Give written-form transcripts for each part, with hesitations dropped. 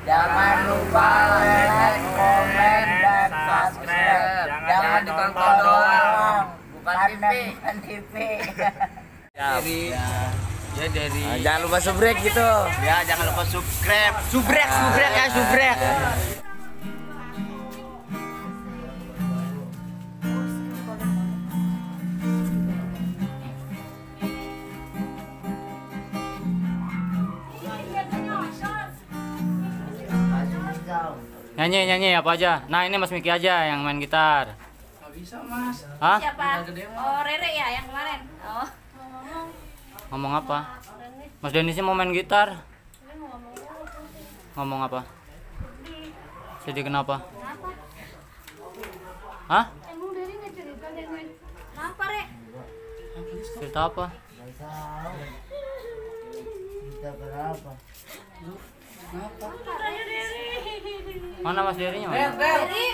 Jangan lupa like, komen, dan subscribe. Jangan ditonton doang, bukan TV. Dari jangan lupa subrek gitu. Ya, jangan lupa subscribe. Subrek ya, subrek. Nyanyi apa aja? Nah, ini Mas Miki aja yang main gitar. Nggak bisa, Mas. Hah? Siapa? Oh, Rere ya yang kemarin. Oh. Ngomong apa? Mas Denisnya mau main gitar. Ngomong apa? Sedih kenapa? Kenapa? Hah? Emang dari nggak cerita deh, men? Kenapa, Re? Cerita apa? Kita kenapa? Mana Mas Derinya? Deri.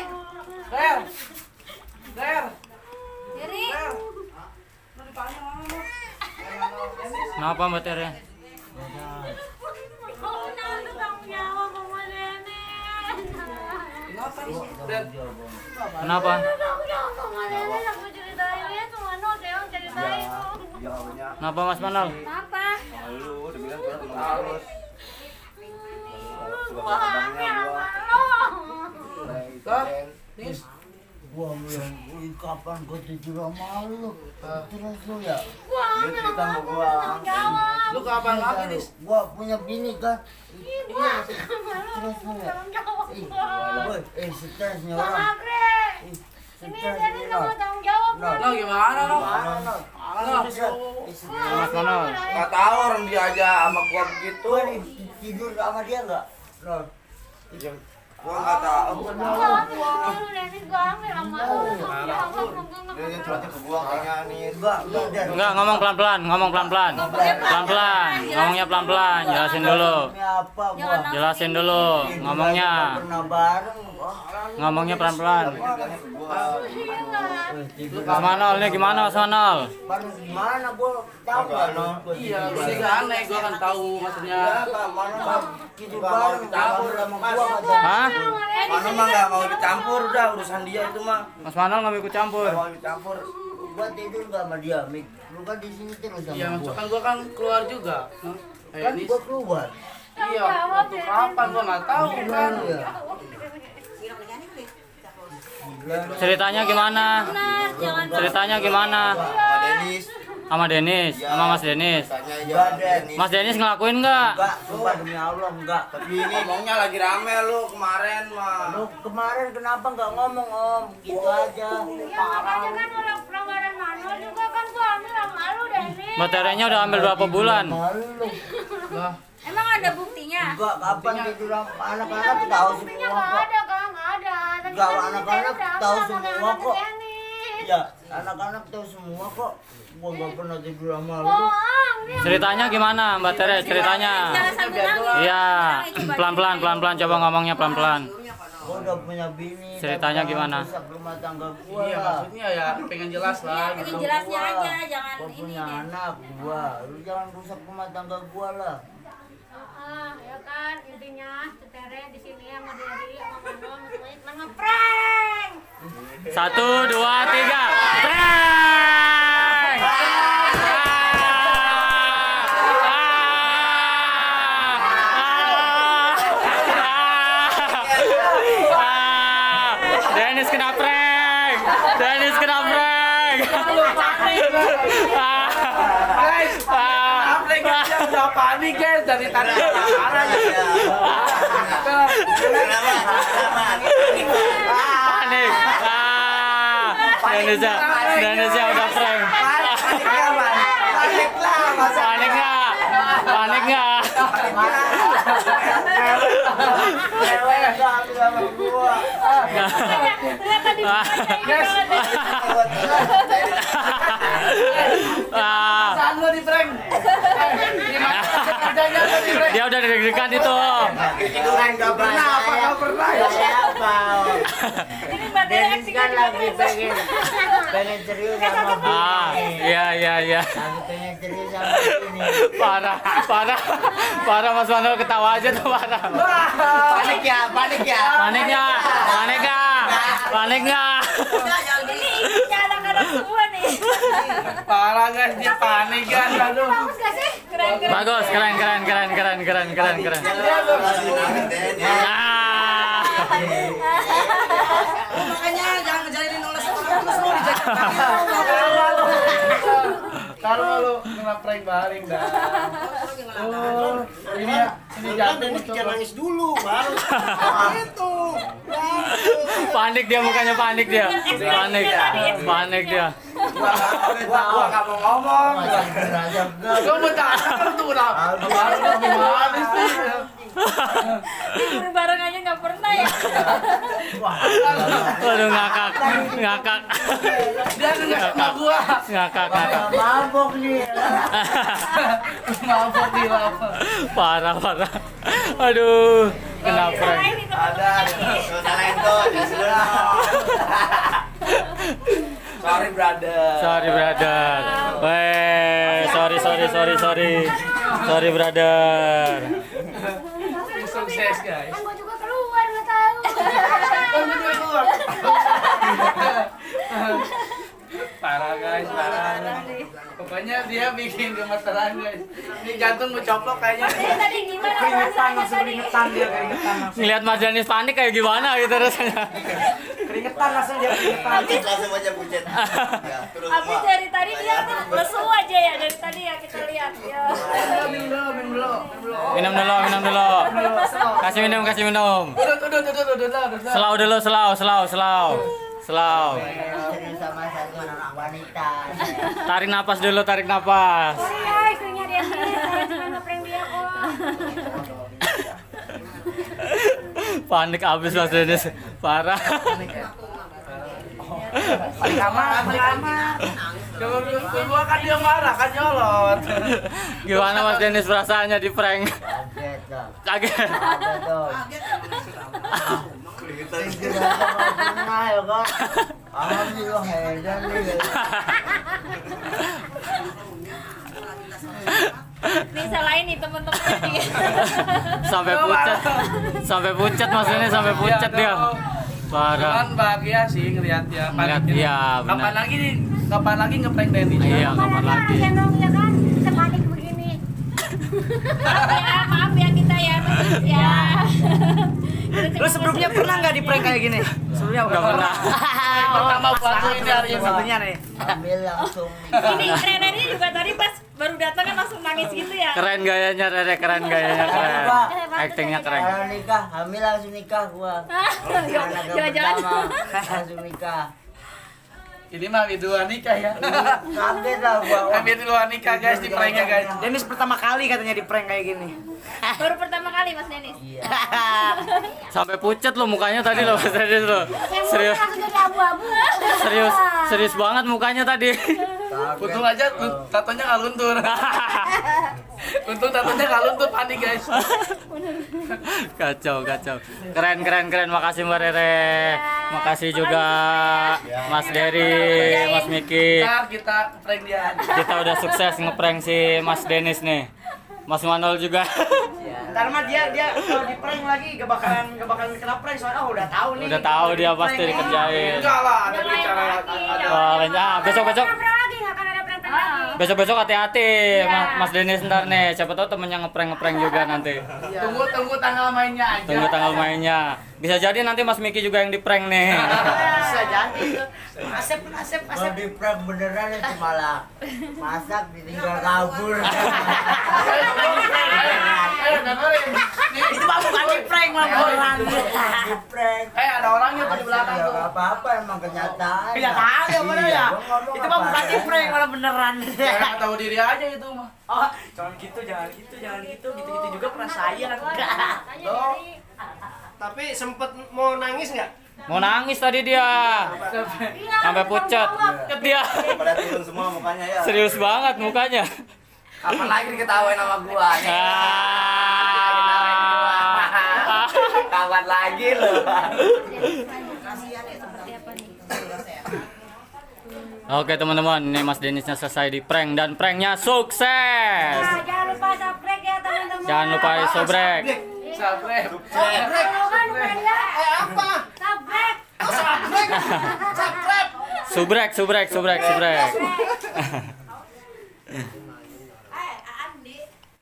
Kenapa Mbak Tere? Kenapa? Kenapa Mas Manol? Kenapa? Gua bilang, kapan gua tidur sama lu? Terus lu ya? Lu cerita sama gua. Lu kapan lagi, Dis? Gua punya bini kan? Terus lu ya? Stresnya orang. Ini jadi kamu tanggung jawab. Lo gimana lo? Mas Manol. Nggak tahu orang dia aja sama gua begitu. Tidur sama dia enggak? Nol. Gua nggak tahu. Dia curhatnya ke gua kayaknya nih. Enggak, ngomong pelan-pelan, Pelan-pelan, ngomongnya pelan-pelan, jelasin dulu. Apa gua? Jelasin dulu ngomongnya. Pernah bareng. Ngomongnya pelan-pelan. Mas Manol nih gimana Mas Manol? Bareng gimana gua tahu enggak, Nol? Iya, lu sih nggak aneh, gua kan tahu maksudnya. Tidur bareng campur sama gua aja. Hah? Mana mah nggak mau dicampur, udah urusan dia itu mah. Mas Manol nggak mau ikut campur. Nggak mau dicampur. Gua tidur enggak sama dia, Mik. Lu kan di sini terus sama Iya, gua. maksud kan gua kan keluar juga. Kan Dis. gua keluar. Iya, untuk kapan gua nggak tahu kan. Iya. Ceritanya gimana? Ceritanya gimana? Sama Denis. Sama Denis, sama Mas Denis. Tanya aja Enggak, Denis. Mas Denis ngelakuin nggak? Enggak, sumpah demi Allah enggak. Tapi ini ngomongnya lagi rame lu kemarin mah. Lu kemarin kenapa enggak ngomong, Om? Gitu aja. Mbak Terenya udah ambil berapa bulan? Malu. Lah, Emang ada buktinya? Enggak, kapan tidur sama anak-anak tahu semua kok. Enggak, anak-anak tahu semua kok. Ya, anak-anak tahu semua kok. Gua enggak pernah tidur sama lu. Ceritanya gimana Mbak Tere? Ceritanya? Iya, pelan-pelan, coba ngomongnya pelan-pelan. Gua udah punya bini. Ceritanya tapi gimana? rusak rumah tangga gua. iya maksudnya ya pengen jelas lah Ini gitu. jelasnya aja, jangan Gua ini punya deh. anak gua. Lu jangan rusak rumah tangga gua lah. Ya kan intinya Tere di sini sama Deri sama Manol semuanya cuma ngeprank. 1, 2, 3, prank! Denis kena prank! Denis kena prank! Apa yang udah panik guys dari tadi parah ya. Panik! Denisnya udah prank! Panik nggak? Panik nggak? Saan lo di prank? Dia udah deg-degan itu. Tiduran nggak pernah, apa nggak pernah ya? Siapa? Ini Mbak Deri Dennis acting kan juga lagi pengen serius sama bini. Iya. Lagi pengen serius sama bini. Parah Mas Manol ketawa aja tuh parah. Panik ya. Panik nggak? Panik nggak? Ini ibunya anak-anak semua nih. Parah guys, dia panik kan. Aduh. Bagus gak sih? Keren. Bagus, keren. Ah. Makanya jangan ngejalinin oleh orang terus lu dijaga. Kalau lu ngeprank baling dah. Oh, ini jatuh Dia nangis dulu baru itu. Panik dia, mukanya panik dia. Panik dia. Gua enggak mau ngomong. Gua bentar, tuh udah. Baru gimana sih? Tidur bareng aja nggak pernah ya. Waduh, ngakak. Dia nggak sama gua. Ngakak. Mabok nih. Mabok di lapar. Parah. Aduh, kena prank. Salahin itu teman-teman nih. Salahin tuh, Sorry brother. Weh, sorry brother. Sukses guys. Kan gua juga keluar nggak tahu. Parah guys, parah. Pokoknya dia bikin gemeteran guys. Ini jantung mau coplok kayaknya. Tadi gimana rasanya tadi? Ngeliat Mas Danis panik kayak gimana gitu rasanya. Keringetan langsung dia keringetan. langsung aja pucet. Ya, terus Habis dari tadi dia tuh lesu aja ya dari tadi ya kita lihat ya. Minum dulu. Kasih minum. Udah. Selau dulu, selau. serius sama anak wanita. Tarik napas dulu. Sorry ya istrinya dia nih, saya cuma ngeprank dia kok. Panik abis Mas Danis. Parah. Gua kan dia marah kan nyolot. Gimana Mas Danis perasaannya di prank? Kaget dong. Kaget. Kaget dong. Pernah ya kan? Alhamdulillah heran nih. Nih salahin nih temen-temen nih. Sampai pucat Mas Danis, sampai pucat dia. Parah. Cuman bahagia sih ngeliat dia. Ngeliat dia, benar. Kapan lagi ngeprank Dennis? Iya, kapan lagi? Ya dong ya kan, kita panik begini. Maaf ya kita ya, terus ya. Lu sebelumnya pernah nggak di prank kayak gini? Sebelumnya Nggak pernah. Pertama buat lu ini hari ini. Satunya nih. Ambil langsung. Ini keren-kerennya juga tadi pas baru datang kan langsung nangis gitu ya. Keren gayanya, Rere, keren. Actingnya keren. Kalau nikah, hamil langsung nikah gua. Anak yang Jalan-jalan. pertama langsung nikah. Ini mah dua nikah ya. Kaget lah gua. Ambil dua nikah guys di pranknya guys. Dennis pertama kali katanya di prank kayak gini. Baru pertama kali Mas Denis. Iya. Sampai pucat lo mukanya tadi lo, Mas Danis lo. Serius. Langsung jadi abu-abu. Serius banget mukanya tadi. Untung aja tatonya nggak luntur. Untung tatonya nggak luntur, panik guys. Kacau. Keren. Makasih Mbak Rere. Makasih juga Mas Dery, Mas Miki. Ntar kita prank dia. Kita udah sukses ngeprank si Mas Denis nih. Mas Manol juga. Ntar mah dia kalau di prank lagi gak bakalan kena prank soalnya udah tahu nih. Udah tahu dia pasti dikerjain. Enggak lah, ada Udah lain bicara lagi. ada. Wah, besok. Prank lagi, nggak akan ada prank lagi. Besok hati-hati Iya. Mas Denis ntar nih. Siapa tahu temennya ngeprank juga nanti. Tunggu tanggal mainnya aja. Tunggu tanggal mainnya. Bisa jadi nanti Mas Miki juga yang di prank nih. Bisa jadi itu. Asep. Kalau di prank beneran itu malah masak ditinggal kabur. Dengerin. Itu mah bukan di prank mah beneran. Di prank. Ada orangnya tuh di belakang Ya tuh. nggak apa-apa emang kenyataan. Kenyataan ya bener ya. Gua ngomong Itu mah bukan di apa prank malah beneran. Nggak tahu diri aja itu mah. Oh, jangan gitu, gitu juga pernah saya enggak. Tuh. Tapi sempet mau nangis nggak? Mau nangis tadi dia. Sampai pucat. Dia. Pada turun semua mukanya ya. Serius banget mukanya. Kapan lagi diketawain sama gua? Kapan lagi lo? Oke teman-teman, ini Mas Denisnya selesai di prank dan pranknya sukses. Nah, jangan lupa subscribe ya teman-teman. Jangan lupa subscribe. Sabre. Jangan lupa Subscribe. Subrek.